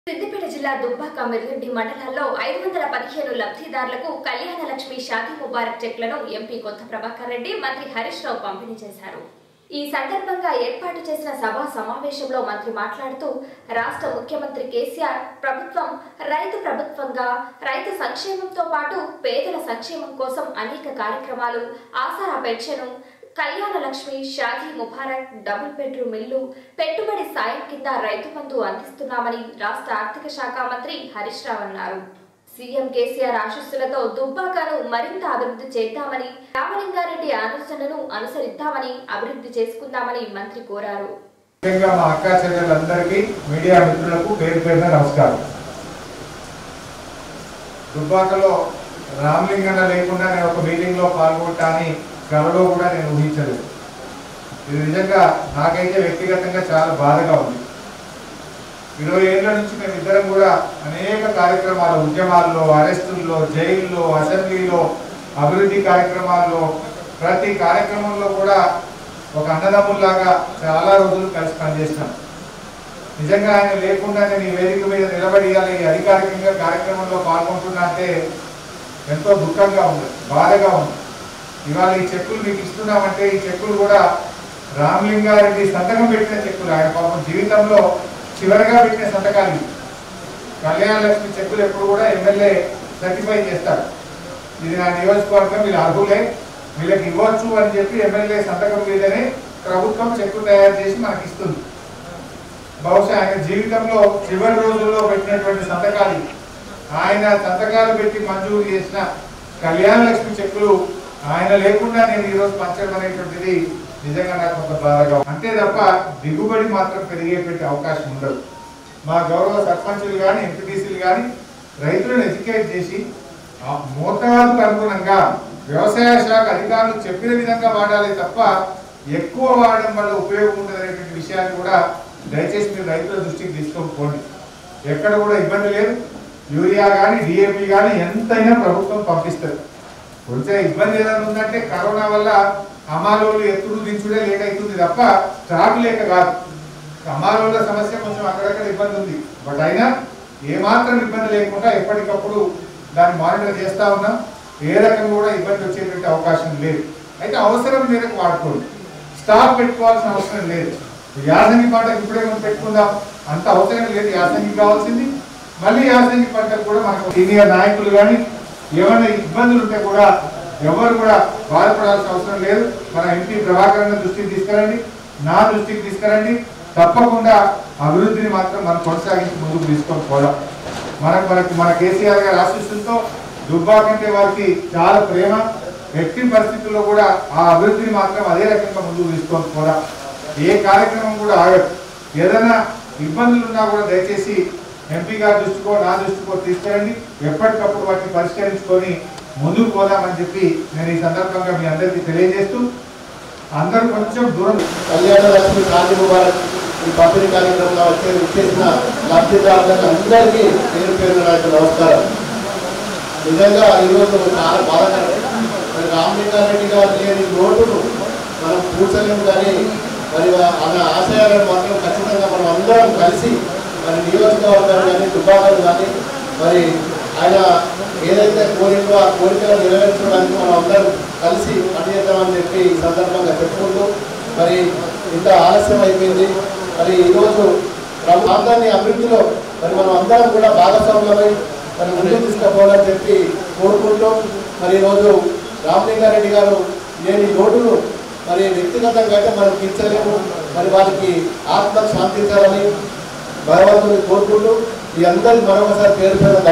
సిద్దిపేట జిల్లా దుబ్బాక మిర్రెడ్డి మండలాల్లో 515 లబ్ధిదారులకు కళ్యాణ లక్ష్మి షాదీ ముబారక్ చెక్లను ఎంపీ కొత్త ప్రభాకర్ రెడ్డి మంత్రి హరీష్ రావు పంపిణీ చేశారు। ఈ సందర్భంగా ఏర్పాటు చేసిన సభా సమావేశంలో మంత్రి మాట్లాడుతూ రాష్ట్ర ముఖ్యమంత్రి కేసీఆర్ ప్రభుత్వం రైతు ప్రభుత్వంగా రైతు సంక్షేమంతో పాటు పేదల సంక్షేమం కోసం అనేక కార్యక్రమాలు Aasara pension Kalyana Lakshmi Shaadi Mubarak double bedroom ఇల్లు పెట్టుబడి సాయం కింద రైతు బంధు అందిస్తున్నామని రాష్ట్ర ఆర్థిక శాఖ మంత్రి హరీష్ రావు అన్నారు। సీఎం కేసీఆర్ ఆశీస్సులతో దుబ్బాకను మరింత అభివృద్ధి చేద్దామని రామలింగారెడ్డి ఆలోచనలను అనుసరిద్దామని అభివృద్ధి చేసుకుందామని మంత్రి కోరారు। మా అక్క చెల్లెలందరికీ మీడియా మిత్రులకు పేరు పేరున నమస్కారం। దుబ్బాకలో రామలింగన్న లేకుండా నేను ఒక మీటింగ్ లో పాల్గొంటాని కలలో కూడా నేను ఊహించలేదు। ఇది నిజంగా నాకైతే వ్యక్తిగతంగా చాలా బాధగా ఉంది। 20 ఏళ్ల నుంచి మేమిద్దరం కూడా అనేక కార్యక్రమాలు ఉద్యమాల్లో అరెస్టుల్లో జైల్లో అసెంబ్లీలో అభివృద్ధి కార్యక్రమాల్లో ప్రతి కార్యక్రమంలో కూడా ఒక అన్నదమ్ముల్లాగా చాలా రోజులు కలిసి పనిచేస్తాం। నిజంగా ఆయన లేకుండా నేను ఈ వేదిక మీద నిలబడి ఈ అధికారికంగా కార్యక్రమంలో పాల్గొంటున్నా అంటే ఎంతో దుఃఖంగా ఉంది, బాధగా ఉంది। ఇవాళ ఈ చెక్కులు మీకు ఇస్తున్నామంటే ఈ చెక్కులు కూడా రామలింగారెడ్డి సంతకం పెట్టిన చెక్కులు, ఆయన పాపం జీవితంలో చివరిగా పెట్టిన సంతకాలు। కళ్యాణ లక్ష్మి చెక్కులు ఎప్పుడు కూడా ఎమ్మెల్యే సర్టిఫై చేస్తారు, ఇది నా నియోజకవర్గం వీళ్ళు అర్హులే వీళ్ళకి ఇవ్వచ్చు అని చెప్పి ఎమ్మెల్యే సంతకం మీదనే ప్రభుత్వం చెక్కు తయారు చేసి మనకి ఇస్తుంది। బహుశా ఆయన జీవితంలో చివరి రోజుల్లో పెట్టినటువంటి సంతకాలు, ఆయన సంతకాలు పెట్టి మంజూరు చేసిన కళ్యాణ లక్ష్మి చెక్కులు ఆయన లేకుండా నేను ఈరోజు పంచడం అనేటువంటిది నిజంగా నాకు ఒక బాధగా, అంతే తప్ప దిగుబడి మాత్రం పెరిగేటువంటి అవకాశం ఉండదు। మా గౌరవ సర్పంచులు కానీ ఎంపీటీసీలు కానీ రైతులను ఎడ్యుకేట్ చేసి మోతాదుకు అనుగుణంగా వ్యవసాయ శాఖ అధికారులు చెప్పిన విధంగా వాడాలి తప్ప ఎక్కువ వాడడం వల్ల ఉపయోగం ఉండదనేటువంటి విషయాన్ని కూడా దయచేసి మీరు రైతుల దృష్టికి తీసుకోకపోండి। ఎక్కడ కూడా ఇబ్బంది లేదు, యూరియా కానీ డిఏపి కానీ ఎంతైనా ప్రభుత్వం పంపిస్తుంది। కొంచెం ఇబ్బంది ఏదైనా ఉందంటే కరోనా వల్ల అమాలోలు ఎత్తుడు దించుడే లేట్ అవుతుంది తప్ప స్టాక్ లేక కాదు। అమాలోల సమస్య కొంచెం అక్కడక్కడ ఇబ్బంది ఉంది, బట్ అయినా ఏమాత్రం ఇబ్బంది లేకుండా ఎప్పటికప్పుడు దాన్ని మానిటర్ చేస్తూ ఉన్నాం। ఏ రకంగా కూడా ఇబ్బంది వచ్చేటువంటి అవకాశం లేదు। అయితే అవసరం మేరకు వాడుకోండి, స్టాక్ పెట్టుకోవాల్సిన అవసరం లేదు। యాసంగి పంట ఇప్పుడే మనం పెట్టుకుందాం అంత అవసరం లేదు, యాసంగి కావాల్సింది మళ్ళీ యాసంగి పంటలు కూడా మనకు సీనియర్ నాయకులు కానీ ఏమైనా ఇబ్బందులు ఉంటే కూడా ఎవరు కూడా బాధపడాల్సిన అవసరం లేదు। మన ఎంపీ ప్రభాకర్ దృష్టికి తీసుకురండి, నా దృష్టికి తీసుకురండి, తప్పకుండా అభివృద్ధిని మాత్రం మనం కొనసాగించి ముందుకు తీసుకొని పోదాం। మన కేసీఆర్ గారి ఆశీస్సులతో దుబ్బాకంటే వారికి చాలా ప్రేమ, ఎట్టి పరిస్థితుల్లో కూడా ఆ అభివృద్ధిని మాత్రం అదే రకంగా ముందుకు తీసుకొని పోదాం। ఏ కార్యక్రమం కూడా ఆగదు, ఏదైనా ఇబ్బందులు ఉన్నా కూడా దయచేసి ఎంపీ గారి దృష్టికో నా దృష్టికో తీసుకురండి, ఎప్పటికప్పుడు వాటిని పరిష్కరించుకొని ముందుకు పోదామని చెప్పి నేను ఈ సందర్భంగా మీ అందరికీ తెలియజేస్తూ అందరూ కొంచెం దూరం కళ్యాణ లక్ష్మి షాదీ ముబారక్ ఈ పంపిణీ కార్యక్రమంలో వచ్చేసిన లబ్ధిదారులకు అందరికీ పేరు పేరు నమస్కారం। నిజంగా ఈరోజు చాలా బాధాకరం, మరి రామలింగారెడ్డి గారు లేని లోటును మనం కూర్చోలేము, కానీ మరి మన ఆశయాలను మాత్రం ఖచ్చితంగా మనం అందరం కలిసి మరి నియోజకవర్గాలు కానీ దుబ్బాకలు కానీ మరి ఆయన ఏదైతే కోరికో ఆ కోరికలను నెరవేర్చడానికి మనం అందరం కలిసి పనిచేద్దామని చెప్పి ఈ సందర్భంగా చెప్పుకుంటూ మరి ఇంత ఆలస్యం అయిపోయింది। మరి ఈరోజు ప్రాంతాన్ని అభివృద్ధిలో మరి మనం అందరం కూడా భాగస్వామ్యమై మరి ముందుకు తీసుకుపోవాలని చెప్పి కోరుకుంటూ మరి ఈరోజు రామలింగారెడ్డి గారు లేని లోటును మరి వ్యక్తిగతంగా అయితే మనం తీర్చలేము, మరి వారికి ఆత్మ శాంతించాలని భగవంతుని కోరుకుంటూ ఈ అందరి మరొకసారి పేరు